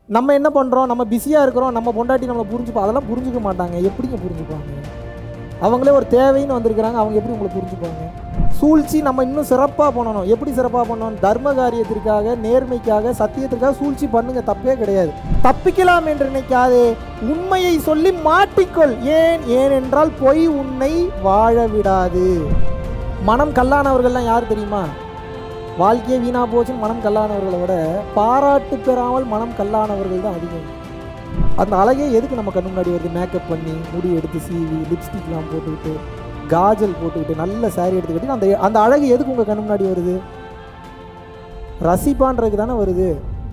நம்ம என்ன பண்ணுறோம், நம்ம பிஸியாக இருக்கிறோம், நம்ம பொண்டாட்டி நம்மளை புரிஞ்சுப்போம், அதெல்லாம் புரிஞ்சுக்க மாட்டாங்க. எப்படிங்க புரிஞ்சுப்பாங்க? அவங்களே ஒரு தேவைன்னு வந்திருக்கிறாங்க, அவங்க எப்படி உங்களை புரிஞ்சுப்பாங்க? சூழ்ச்சி நம்ம இன்னும் சிறப்பாக பண்ணணும். எப்படி சிறப்பாக பண்ணணும்? தர்ம காரியத்திற்காக, நேர்மைக்காக, சத்தியத்திற்காக சூழ்ச்சி பண்ணுங்க, தப்பே கிடையாது. தப்பிக்கலாம் என்று நினைக்காதே, உண்மையை சொல்லி மாட்டிக்கொள். ஏனென்றால் பொய் உன்னை வாழ விடாது. மனம் கல்லானவர்கள்லாம் யார் தெரியுமா? வாழ்க்கையே வீணா போச்சுன்னு மனம் கல்லானவர்களை விட பாராட்டு பெறாமல் மனம் கல்லானவர்கள் தான் அதிகம். அந்த அழகே எதுக்கு நம்ம கண்ணு முன்னாடி வருது? மேக்கப் பண்ணி, முடி எடுத்து சீவி, லிப்ஸ்டிக்லாம் போட்டுக்கிட்டு, காஜல் போட்டுக்கிட்டு, நல்ல சாரி எடுத்துக்கிட்டு அந்த அழகு எதுக்கு உங்கள் கண்ணு முன்னாடி வருது? ரசிப்பான்றதுக்கு தானே வருது.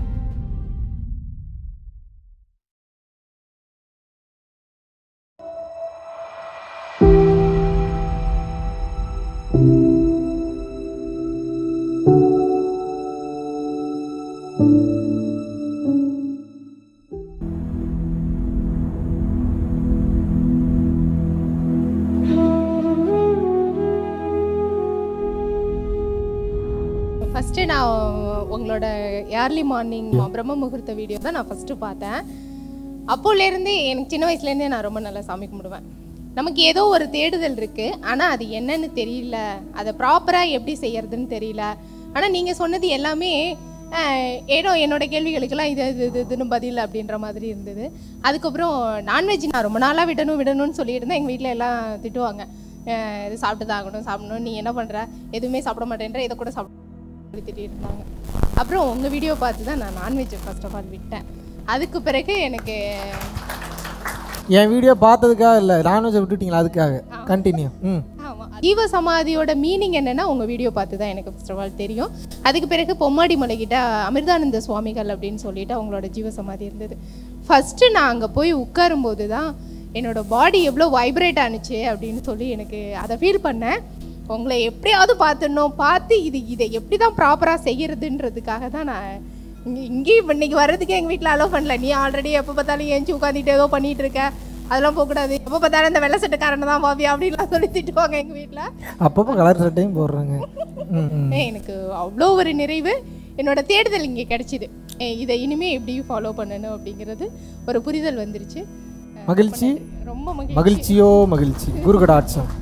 ஃபஸ்ட்டு நான் உங்களோட ஏர்லி மார்னிங் பிரம்ம முகூர்த்த வீடியோ தான் நான் ஃபஸ்ட்டு பார்த்தேன். அப்போலேருந்தே எனக்கு சின்ன வயசுலேருந்தே நான் ரொம்ப நல்லா சாமி கும்பிடுவேன். நமக்கு ஏதோ ஒரு தேடுதல் இருக்குது, ஆனால் அது என்னன்னு தெரியல, அதை ப்ராப்பராக எப்படி செய்யறதுன்னு தெரியல. ஆனால் நீங்கள் சொன்னது எல்லாமே ஏதோ என்னோட கேள்விகளுக்கெல்லாம் இதுன்னு பதில் அப்படின்ற மாதிரி இருந்தது. அதுக்கப்புறம் நான்வெஜ் நான் ரொம்ப நாளாக விடணும்னு சொல்லிட்டு இருந்தேன். எங்கள் வீட்டில் எல்லாம் திட்டுவாங்க, இது சாப்பிட்டு தான் சாப்பிடணும், நீ என்ன பண்ணுற, எதுவுமே சாப்பிட மாட்டேன்ற, இதை கூட சாப்பிட திட்டிட்டு இருந்தாங்க. அப்புறம் உங்கள் வீடியோ பார்த்து தான் நான் நான்வெஜ் ஃபர்ஸ்ட் ஆஃப் ஆல் விட்டேன். அதுக்கு பிறகு எனக்கு என் வீடியோ பார்த்ததுக்காக இல்லை, நான்வெஜ் விட்டுட்டீங்களா? அதுக்காக கண்டினியூ. ஆமாம், ஜீவ சமாதியோட மீனிங் என்னென்னா உங்கள் வீடியோ பார்த்து தான் எனக்கு ஃபர்ஸ்ட் ஆஃப் ஆல் தெரியும். அதுக்கு பிறகு பொம்மாடி மலைக்கிட்ட அமிர்தானந்த சுவாமிகள் அப்படின்னு சொல்லிட்டு அவங்களோட ஜீவ சமாதி இருந்தது. ஃபஸ்ட்டு நான் அங்கே போய் உட்காரும்போது தான் என்னோடய பாடி எவ்வளோ வைப்ரேட் ஆனிச்சு அப்படின்னு சொல்லி எனக்கு அதை ஃபீல் பண்ணேன். உங்களை எப்படியாவது பார்த்து இதை எப்படி தான் ப்ராப்பராக செய்கிறதுன்றதுக்காக தான் நான் இங்கேயும் இன்னைக்கு வர்றதுக்கே எங்கள் வீட்டில் அலோவ் பண்ணல. நீ ஆல்ரெடி எப்போ பார்த்தாலும் ஏஞ்சி உட்காந்துட்டு ஏதோ பண்ணிகிட்டு இருக்க, அதெல்லாம் போகக்கூடாது, எப்போ பார்த்தாலும் இந்த வெள்ளை சட்டைக்காரனை தான் பாவி அப்படின்லாம் சொல்லி திட்டுவாங்க எங்கள் வீட்டில். அப்பப்போ கலர் சட்டையும் போடுறாங்க. எனக்கு அவ்வளோ ஒரு நிறைவு, என்னோட தேடுதல் இங்கே கிடைச்சிது. இதை இனிமேல் எப்படி ஃபாலோ பண்ணணும் அப்படிங்கிறது ஒரு புரிதல் வந்துருச்சு. மகிழ்ச்சி, ரொம்ப மகிழ்ச்சியோ மகிழ்ச்சி. குருகடாட்சம்.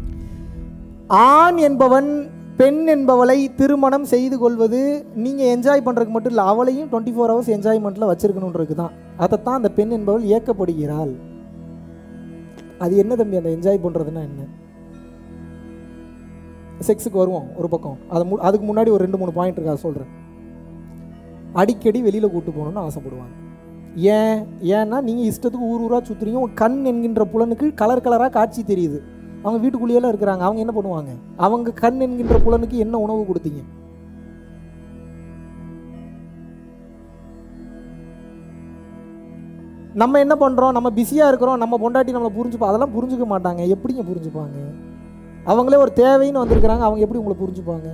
ஆண் என்பவன் பெண் என்பவளை திருமணம் செய்து கொள்வது நீங்கள் என்ஜாய் பண்ணுறதுக்கு மட்டும் இல்லை, அவளையும் 24 hours என்ஜாய்மெண்ட்டில் வச்சுருக்கணுன்றது தான். அதைத்தான் அந்த பெண் என்பவள் ஏக்கப்படுகிறாள். அது என்ன தம்பி அந்த என்ஜாய் பண்ணுறதுன்னா என்ன? செக்ஸுக்கு வருவோம் ஒரு பக்கம். அதுக்கு முன்னாடி ஒரு 2-3 பாயிண்ட் இருக்கா சொல்கிறேன். அடிக்கடி வெளியில் கூட்டு போகணுன்னு ஆசைப்படுவாங்க. ஏன்னா நீங்கள் இஷ்டத்துக்கு ஊராக சுற்றுறீங்க. கண் என்கின்ற புலனுக்கு கலர் கலராக காட்சி தெரியுது. அவங்க வீட்டுக்குள்ளேயெல்லாம் இருக்கிறாங்க. அவங்க என்ன பண்ணுவாங்க? அவங்க கண் என்கின்ற புலனுக்கு என்ன உணவு கொடுத்தீங்க? நம்ம என்ன பண்ணுறோம், நம்ம பிஸியாக இருக்கிறோம், நம்ம பொண்டாட்டி நம்மளை புரிஞ்சுப்போம், அதெல்லாம் புரிஞ்சுக்க மாட்டாங்க. எப்படிங்க புரிஞ்சுப்பாங்க? அவங்களே ஒரு தேவைன்னு வந்திருக்கிறாங்க, அவங்க எப்படி உங்களை புரிஞ்சுப்பாங்க?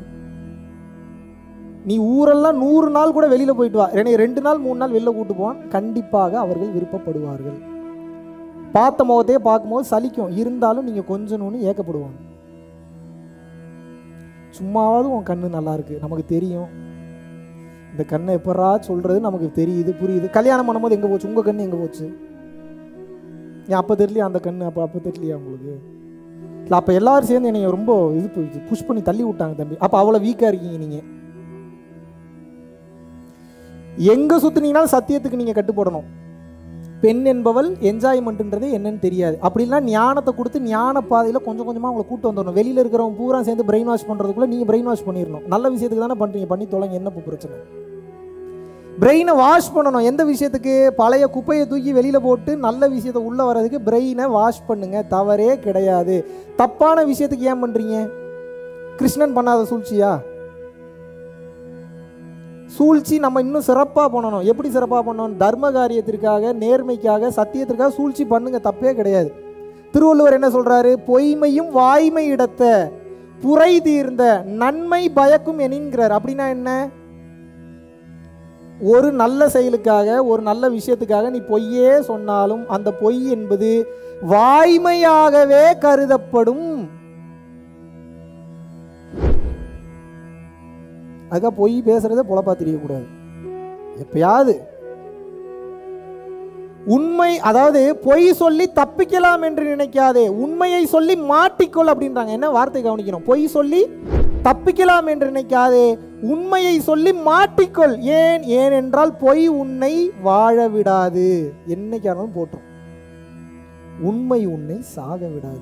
நீ ஊரெல்லாம் 100 நாள் கூட வெளியில் போயிட்டு வா, 2 நாள் 3 நாள் வெளியில் கூட்டு போவான், கண்டிப்பாக அவர்கள் விருப்பப்படுவார்கள். பார்த்த முகத்தையே பார்க்கும்போது சலிக்கும், இருந்தாலும் நீங்கள் கொஞ்சணும்னு ஏக்கப்படுவாங்க. சும்மாவது உன் கண்ணு நல்லா இருக்கு, நமக்கு தெரியும். இந்த கண்ணை எப்படா சொல்றது நமக்கு தெரியுது, புரியுது. கல்யாணம் பண்ணும்போது எங்கே போச்சு உங்கள் கண்ணு? எங்கே போச்சு? ஏன் அப்போ தெரியலையா அந்த கண்ணு? அப்போ தெரியலையா உங்களுக்கு? இல்லை அப்போ எல்லாரும் சேர்ந்து என்னை ரொம்ப புஷ் பண்ணி தள்ளி விட்டாங்க தம்பி. அப்போ அவ்வளோ வீக்காக இருக்கீங்க நீங்கள். எங்கே சுற்றுனீங்கனாலும் சத்தியத்துக்கு நீங்கள் கட்டுப்படணும். பெண் என்பவள் என்ஜாய்மெண்ட்டுன்றது என்னன்னு தெரியாது. அப்படின்னா ஞானத்தை கொடுத்து ஞான பாதையில் கொஞ்சம் கொஞ்சமாக அவங்களை கூட்டு வந்துடணும். வெளியில் இருக்கிறவங்க பூரா சேர்ந்து பிரெயின் வாஷ் பண்ணுறதுக்குள்ளே நீங்கள் பிரெயின் வாஷ் பண்ணிடணும். நல்ல விஷயத்துக்கு தானே பண்ணுறீங்க, பண்ணி தொலைங்க, என்ன பிரச்சனை? பிரெயினை வாஷ் பண்ணணும். எந்த விஷயத்துக்கு? பழைய குப்பையை தூக்கி வெளியில் போட்டு நல்ல விஷயத்தை உள்ளே வர்றதுக்கு பிரெயினை வாஷ் பண்ணுங்க, தவறே கிடையாது. தப்பான விஷயத்துக்கு ஏன் பண்ணுறீங்க? கிருஷ்ணன் பண்ணாத சூழ்ச்சியா? சூழ்ச்சி நம்ம இன்னும் சிறப்பாக பண்ணணும். எப்படி சிறப்பாக பண்ணணும்? தர்ம காரியத்திற்காக, நேர்மைக்காக, சத்தியத்திற்காக சூழ்ச்சி பண்ணுங்க, தப்பே கிடையாது. திருவள்ளுவர் என்ன சொல்றாரு? பொய்மையும் வாய்மை இடத்த புரை தீர்ந்த நன்மை பயக்கும் என்கிறார். அப்படின்னா என்ன? ஒரு நல்ல செயலுக்காக, ஒரு நல்ல விஷயத்துக்காக நீ பொய்யே சொன்னாலும் அந்த பொய் என்பது வாய்மையாகவே கருதப்படும். அதுக்காக பொய் பேசுறதே பொழப்பா தெரியக்கூடாது. எப்பயாவது உண்மை, அதாவது பொய் சொல்லி தப்பிக்கலாம் என்று நினைக்காதே, உண்மையை சொல்லி மாட்டிக்கொள் அப்படின்றாங்க. என்ன வார்த்தை கவனிக்கணும்? பொய் சொல்லி தப்பிக்கலாம் என்று நினைக்காதே, உண்மையை சொல்லி மாட்டிக்கொள். ஏனென்றால் பொய் உன்னை வாழ விடாது. என்னைக்கானாலும் போட்டோம், உண்மை உன்னை சாக விடாது.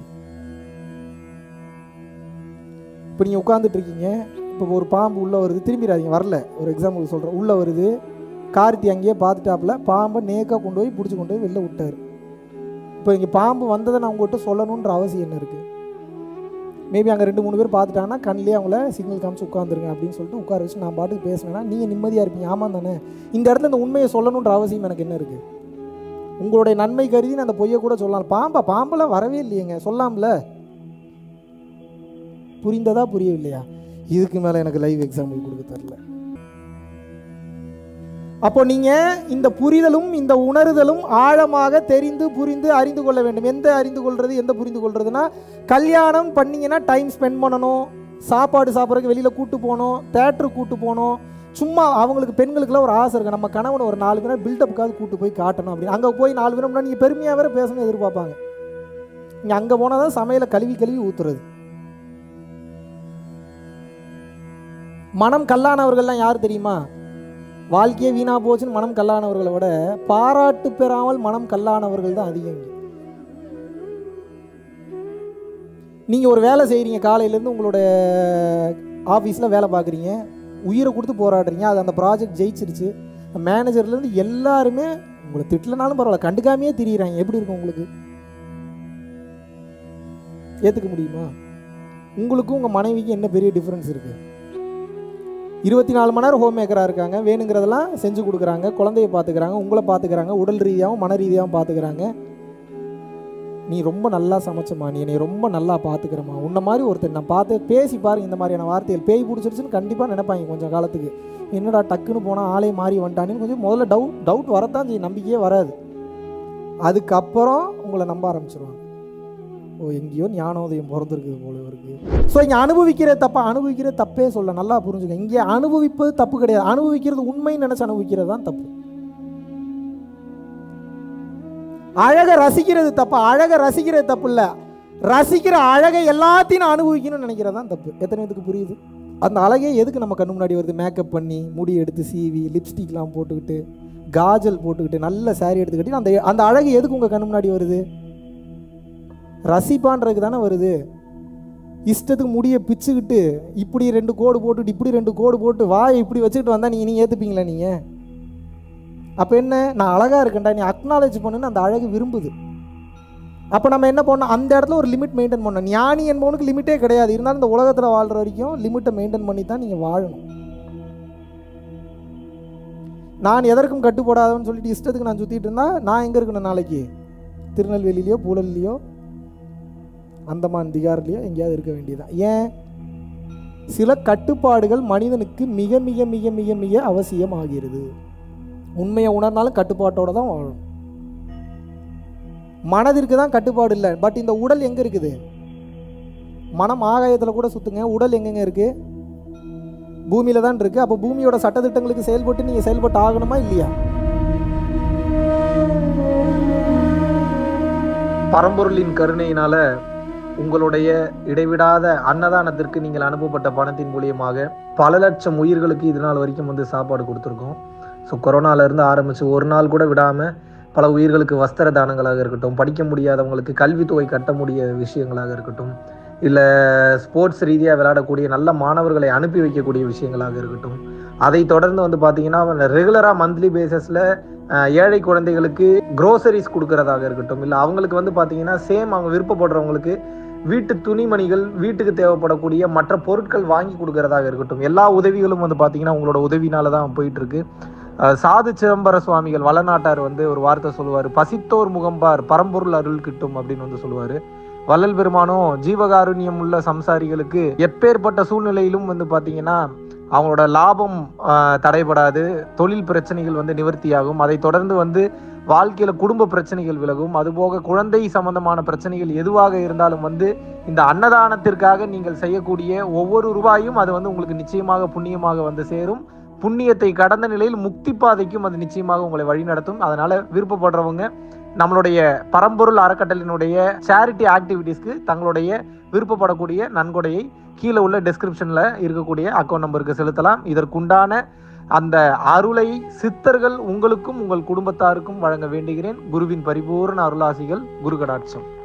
இப்போ நீங்கள் உட்காந்துட்டு இருக்கீங்க, இப்போ ஒரு பாம்பு உள்ளே வருது, திரும்பிடாதீங்க, வரல, ஒரு எக்ஸாம்பிள் சொல்கிறேன். உள்ளே வருது, கார்த்தி அங்கேயே பார்த்துட்டாப்புல, பாம்பை நேக்காக கொண்டு போய் பிடிச்சி கொண்டு போய் வெளில விட்டார். இப்போ இங்கே பாம்பு வந்ததை நான் உங்கள்கிட்ட சொல்லணுன்ற அவசியம் என்ன இருக்குது? மேபி அங்கே 2-3 பேர் பார்த்துட்டாங்கன்னா கண்ணிலே அவங்கள சிக்னல் காமிச்சு உட்காந்துருங்க அப்படின்னு சொல்லிட்டு உட்கார வச்சு நான் பாட்டுக்கு பேசினேன்னா நீங்கள் நிம்மதியாக இருப்பீங்க. ஆமாம் தானே? இந்த இடத்துல இந்த உண்மையை சொல்லணுன்ற அவசியம் எனக்கு என்ன இருக்குது? உங்களுடைய நன்மை கருதி நான் அந்த பொய்யை கூட சொல்லலாம். பாம்பெல்லாம் வரவே இல்லையேங்க, சொல்லாம்ல. புரிந்ததா புரியவில்லையா? இதுக்கு மேலே எனக்கு லைவ் எக்ஸாம்பிள் கொடுக்க தரல. அப்போ நீங்கள் இந்த புரிதலும் இந்த உணர்தலும் ஆழமாக தெரிந்து புரிந்து அறிந்து கொள்ள வேண்டும். எந்த அறிந்து கொள்வது, எந்த புரிந்து கொள்றதுன்னா, கல்யாணம் பண்ணிங்கன்னா டைம் ஸ்பெண்ட் பண்ணணும், சாப்பாடு சாப்பிட்றதுக்கு வெளியில் கூட்டு போகணும், தேட்டருக்கு கூட்டு போகணும். சும்மா அவங்களுக்கு பெண்களுக்குலாம் ஒரு ஆசை இருக்குது, நம்ம கணவனை ஒரு 4 பேரை பில்டப்புக்காக கூட்டு போய் காட்டணும் அப்படின்னு. அங்கே போய் 4 பேரை முன்னாடி நீங்கள் பெருமையாக வேறு பேசணும்னு எதிர்பார்ப்பாங்க. நீங்கள் அங்கே போனால் தான் சமையலை கழுவி ஊற்றுறது. மனம் கல்லானவர்கள்லாம் யார் தெரியுமா? வாழ்க்கையே வீணா போச்சுன்னு மனம் கல்லானவர்களை விட பாராட்டு பெறாமல் மனம் கல்லானவர்கள் தான் அதிகம். நீங்கள் ஒரு வேலை செய்கிறீங்க, காலையிலேருந்து உங்களோட ஆஃபீஸில் வேலை பார்க்குறீங்க, உயிரை கொடுத்து போராடுறீங்க, அது அந்த ப்ராஜெக்ட் ஜெயிச்சிருச்சு, மேனேஜர்லேருந்து எல்லாருமே உங்களை திட்டலனாலும் பரவாயில்ல கண்டுக்காமையே திரியிறாங்க. எப்படி இருக்கும் உங்களுக்கு? ஏற்றுக்க முடியுமா? உங்களுக்கும் உங்கள் மனைவிக்கும் என்ன பெரிய டிஃப்ரென்ஸ் இருக்குது? 24 மணி நேரம் ஹோம் மேக்கராக இருக்காங்க, வேணுங்கிறதெல்லாம் செஞ்சு கொடுக்குறாங்க, குழந்தைய பார்த்துக்கிறாங்க, உங்களை பார்த்துக்கிறாங்க, உடல் ரீதியாகவும் மன ரீதியாகவும் பார்த்துக்கிறாங்க. நீ ரொம்ப நல்லா சமைச்சம்மா, நீ என்னை ரொம்ப நல்லா பார்த்துக்கிறம்மா, உன்ன மாதிரி ஒருத்தர் நான் பார்த்து பேசி பாருங்க. இந்த மாதிரியான வார்த்தைகள் பேய் பிடிச்சிருச்சுன்னு கண்டிப்பாக நினைப்பாங்க கொஞ்சம் காலத்துக்கு. என்னடா டக்குன்னு போனால் ஆளே மாறி வந்துட்டானேன்னு கொஞ்சம் முதல்ல டவுட் வரத்தான் செய்யும், நம்பிக்கையே வராது. அதுக்கப்புறம் உங்களை நம்ப ஆரம்பிச்சிருவாங்க. ஓ, எங்கேயோ ஞானோதயம் பிறந்திருக்குது போல இருக்கு. ஸோ இங்கே அனுபவிக்கிற தப்பே சொல்ல, நல்லா புரிஞ்சுக்க. இங்கே அனுபவிப்பது தப்பு கிடையாது, அனுபவிக்கிறது உண்மைன்னு நினச்சி அனுபவிக்கிறது தான் தப்பு. அழகை ரசிக்கிறது தப்பு, அழகை ரசிக்கிறது தப்பு இல்லை, ரசிக்கிற அழகை எல்லாத்தையும் அனுபவிக்கணும்னு நினைக்கிறது தான் தப்பு. எத்தனை பேருக்கு புரியுது? அந்த அழகே எதுக்கு நம்ம கண்ணு முன்னாடி வருது? மேக்கப் பண்ணி, முடி எடுத்து சீவி, லிப்ஸ்டிக்லாம் போட்டுக்கிட்டு, காஜல் போட்டுக்கிட்டு, நல்ல சாரி எடுத்துக்கிட்டு அந்த அழகு எதுக்கு உங்கள் கண்ணு முன்னாடி வருது? ரசிப்பான்றதுக்கு தானே வருது. இஷ்டத்துக்கு முடியை பிச்சுக்கிட்டு இப்படி 2 கோடு போட்டுக்கிட்டு இப்படி 2 கோடு போட்டு வாயை இப்படி வச்சுக்கிட்டு வந்தால் நீங்கள் ஏற்றுப்பீங்களா? நீங்கள் அப்போ என்ன, நான் அழகாக இருக்கேன்டா நீ அக்னாலேஜ் பண்ணுன்னு அந்த அழகு விரும்புது. அப்போ நம்ம என்ன பண்ணோம்? அந்த இடத்துல ஒரு லிமிட் மெயின்டைன் பண்ணணும். ஞானி என்பவனுக்கு லிமிட்டே கிடையாது, இருந்தாலும் இந்த உலகத்தில் வாழ்கிற வரைக்கும் லிமிட்டை மெயின்டைன் பண்ணி தான் நீங்கள் வாழணும். நான் எதற்கும் கட்டுப்படாதவன்னு சொல்லிட்டு இஷ்டத்துக்கு நான் சுற்றிட்டு இருந்தால் நான் எங்கே இருக்கணும்? நாளைக்கு திருநெல்வேலியிலையோ பூழல்லையோ அந்தமான் திகார்லையோ எங்கேயாவது இருக்க வேண்டியதான். ஏன்? சில கட்டுப்பாடுகள் மனிதனுக்கு மிக மிக மிக மிக மிக அவசியம் ஆகிறது. உண்மையை உணர்ந்தாலும் கட்டுப்பாட்டோட தான் வாழணும். மனதிற்கு தான் கட்டுப்பாடு இல்லை. பட் இந்த உடல் எங்கே இருக்குது? மனம் ஆகாயத்தில் கூட சுற்றுங்க, உடல் எங்கெங்க இருக்குது? பூமியில் தான் இருக்குது. அப்போ பூமியோட சட்டத்திட்டங்களுக்கு செயல்பட்டு நீங்கள் செயல்பட்டு ஆகணுமா இல்லையா? பரம்பொருளின் கருணையினால உங்களுடைய இடைவிடாத அன்னதானத்திற்கு நீங்கள் அனுப்பப்பட்ட பணத்தின் மூலியமாக பல லட்சம் உயிர்களுக்கு இது நாள் வரைக்கும் சாப்பாடு கொடுத்துருக்கோம். ஸோ கொரோனாவிலேருந்து ஆரம்பித்து ஒரு நாள் கூட விடாமல் பல உயிர்களுக்கு வஸ்திர தானங்களாக இருக்கட்டும், படிக்க முடியாதவங்களுக்கு கல்வித்தொகை கட்ட முடிய விஷயங்களாக இருக்கட்டும், இல்லை ஸ்போர்ட்ஸ் ரீதியாக விளையாடக்கூடிய நல்ல மாணவர்களை அனுப்பி வைக்கக்கூடிய விஷயங்களாக இருக்கட்டும், அதை தொடர்ந்து பார்த்தீங்கன்னா ரெகுலராக மந்த்லி பேசிஸில் ஏழை குழந்தைகளுக்கு க்ரோசரிஸ் கொடுக்கறதாக இருக்கட்டும், இல்லை அவங்களுக்கு பார்த்தீங்கன்னா சேம் அவங்க விருப்பப்படுறவங்களுக்கு வீட்டு துணிமணிகள், வீட்டுக்கு தேவைப்படக்கூடிய மற்ற பொருட்கள் வாங்கி கொடுக்கறதாக இருக்கட்டும், எல்லா உதவிகளும் பார்த்தீங்கன்னா உங்களோட உதவினால தான் போயிட்டு இருக்கு. சாது சிதம்பர சுவாமிகள் வளநாட்டார் ஒரு வார்த்தை சொல்லுவார், பசித்தோர் முகம்பார் பரம்பொருள் அருள் கிட்டும் அப்படின்னு சொல்லுவார். வள்ளல் பெருமானும் ஜீவகாருண்யம் உள்ள சம்சாரிகளுக்கு எப்பேற்பட்ட சூழ்நிலையிலும் பார்த்தீங்கன்னா அவங்களோட லாபம் தடைபடாது, தொழில் பிரச்சனைகள் நிவர்த்தியாகும், அதை தொடர்ந்து வாழ்க்கையில் குடும்ப பிரச்சனைகள் விலகும், அதுபோக குழந்தை சம்பந்தமான பிரச்சனைகள் எதுவாக இருந்தாலும் இந்த அன்னதானத்திற்காக நீங்கள் செய்யக்கூடிய ஒவ்வொரு ரூபாயும் அது உங்களுக்கு நிச்சயமாக புண்ணியமாக சேரும். புண்ணியத்தை கடந்த நிலையில் முக்தி பாதைக்கும் அது நிச்சயமாக உங்களை வழிநடத்தும். அதனால விருப்பப்படுறவங்க நம்மளுடைய பரம்பொருள் அறக்கட்டளையினுடைய சேரிட்டி ஆக்டிவிட்டீஸ்க்கு தங்களுடைய விருப்பப்படக்கூடிய நன்கொடையை கீழே உள்ள டெஸ்கிரிப்ஷன்ல இருக்கக்கூடிய அக்கௌண்ட் நம்பருக்கு செலுத்தலாம். இதற்குண்டான அந்த அருளை சித்தர்கள் உங்களுக்கும் உங்கள் குடும்பத்தாருக்கும் வழங்க வேண்டுகிறேன். குருவின் பரிபூர்ண அருளாசிகள். குரு கடாட்சம்.